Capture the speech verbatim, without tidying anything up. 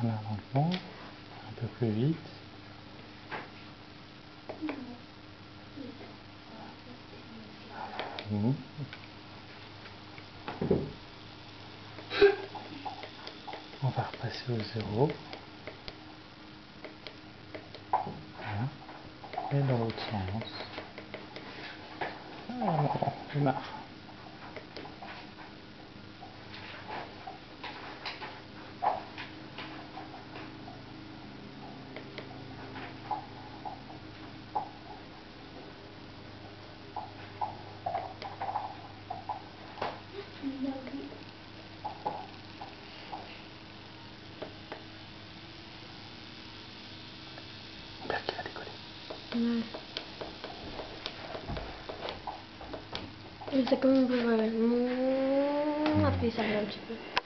Voilà, lentement, un peu plus vite. Mmh. On va repasser au zéro. Voilà. Et dans l'autre sens. Ah non, je marre. J'espère qu'il va décoller. Ouais. C'est comme on peut voir. Après ça va un petit peu.